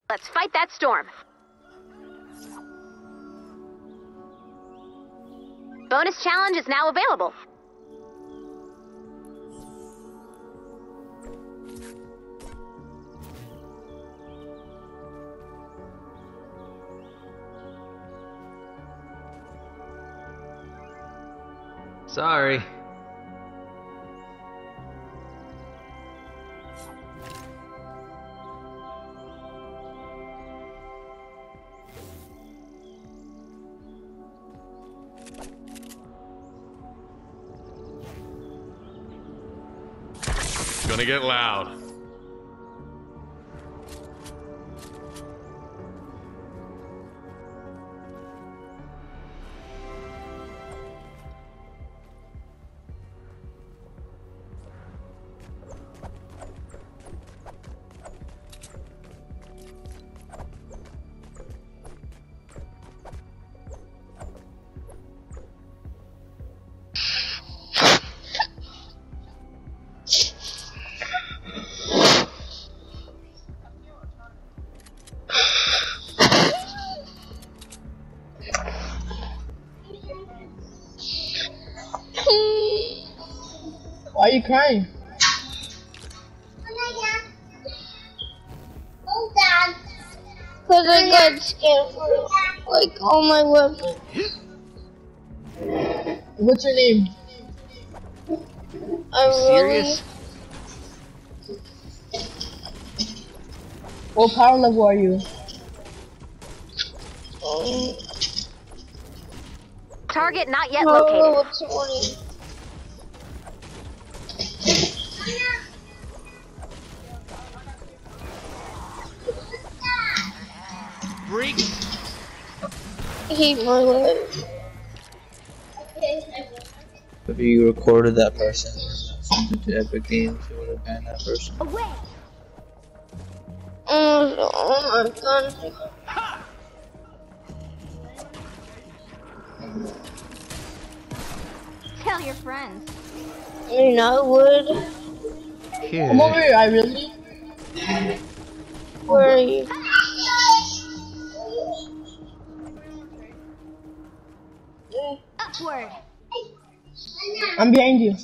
Let's fight that storm. Bonus challenge is now available. Sorry. Gonna get loud. Why are you crying? Cause I got scared for like all my weapons. What's your name? I Serious? What power level are you? Target not yet No, located. it's 20. Freak! I hate my life. If you recorded that person and sent it to Epic Games, it would have banned that person. Away. Oh my god. Tell your friends. I mean, I would. Come over here, I really. Where are you? Upward. I'm behind you.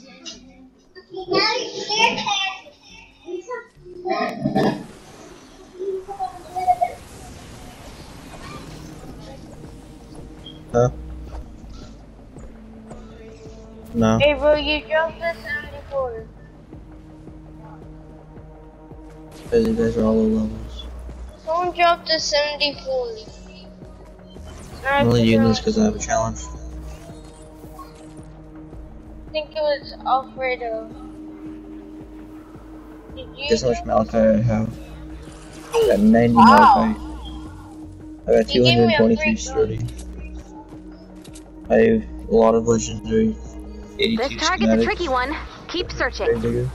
Huh? No. Hey bro, you dropped the 74. Because you guys are all low levels. Someone dropped the 74. I'm only using this because I have a challenge. I think it was Alfredo. Did you? Guess how much Malachite I have? I got 90 Wow. Malachite. I got You gave me a 223 free sturdy. I have a lot of legendary. 82 This target's a schematic. tricky one. Keep searching. Very bigger.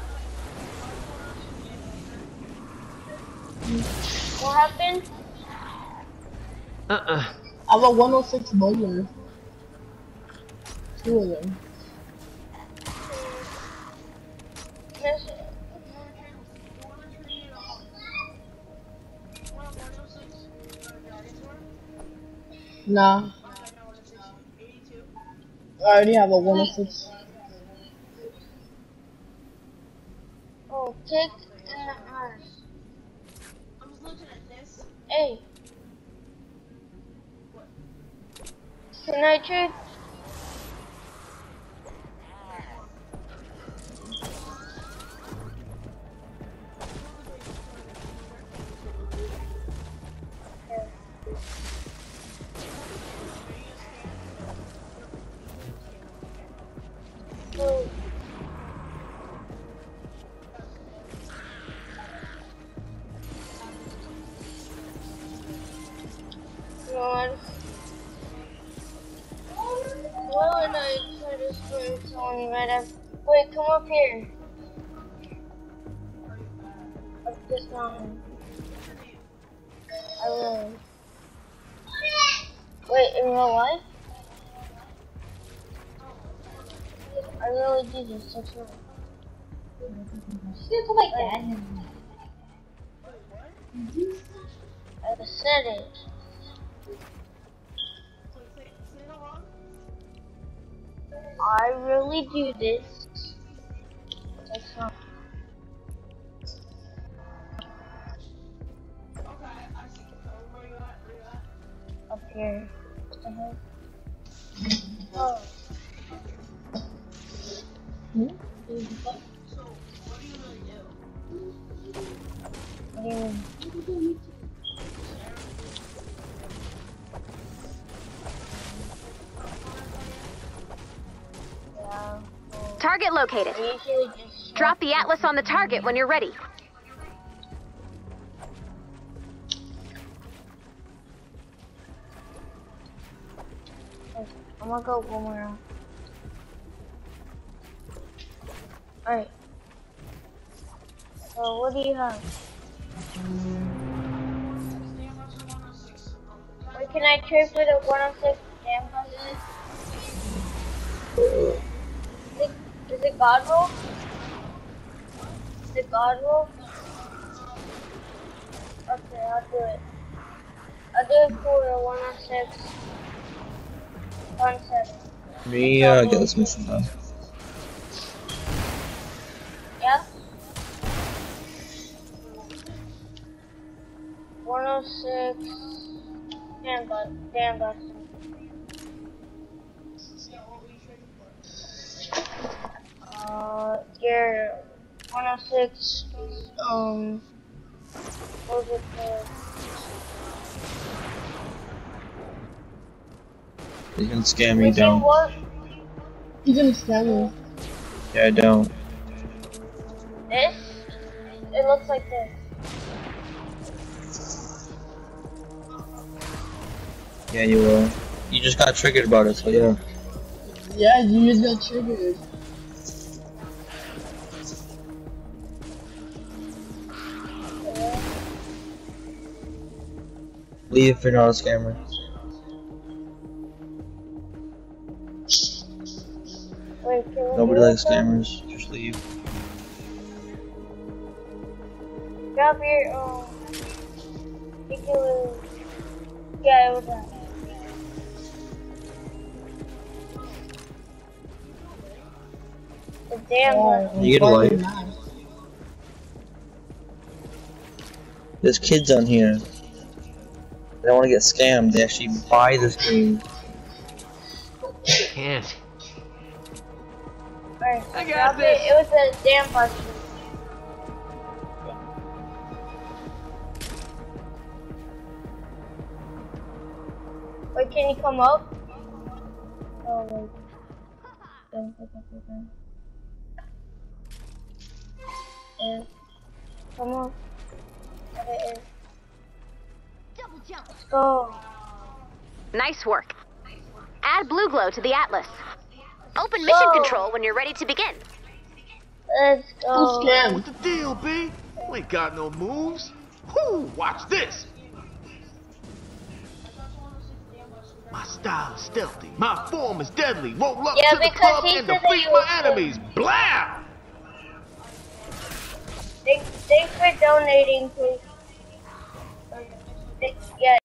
What happened? I have a 106 bowler. 2 of them. Nah. I already have a 106. Oh, kick in the ass. Hey. Can I trade? Oh. God. Why would I try to spray someone right after? Wait, come up here. Up this mountain. I will. Wait, in real life? I really do this, that's right. She's gonna call my dad. I I said it. I really do this. That's not. Up here. What the heck? Oh. What do you mean? Yeah. Target located. I usually just Drop the Atlas on the target when you're ready. I'm gonna go one more round. Alright. So what do you have? Wait, can I trade for the 106 damn buses? Is it God roll? Is it God roll? Okay, I'll do it. I'll do it for the 106. 17. Me, get this mission done. Yeah? 106. Damn bus. Gear 106. What was it called? You can scam me Wait, say down. what? He's gonna scam me. Yeah, I don't. This? It looks like this. Yeah, you will. You just got triggered about it, so yeah. Yeah, you just got triggered. Leave if you're not a scammer. Wait, can we Nobody do likes this? scammers. Just leave. Drop your, particular. Yeah, it was that. The damn bus. You get a life. There's kids on here. They don't want to get scammed. They actually buy this game. Can't. Alright, I got drop this. it. It was a damn bus. Wait, can you come up? Oh, wait. Don't pick up your gun. And come on. Okay, Double jump. let's go. Nice work. Add blue glow to the Atlas. Open mission Go. control when you're ready to begin. Let's Who's go. scammed? What's the deal, B? You ain't got no moves. Whoo, watch this. My style is stealthy. My form is deadly. Roll up Yeah, to the because club he and said that defeat you my were enemies. Blow! Thanks for donating, please. Yeah.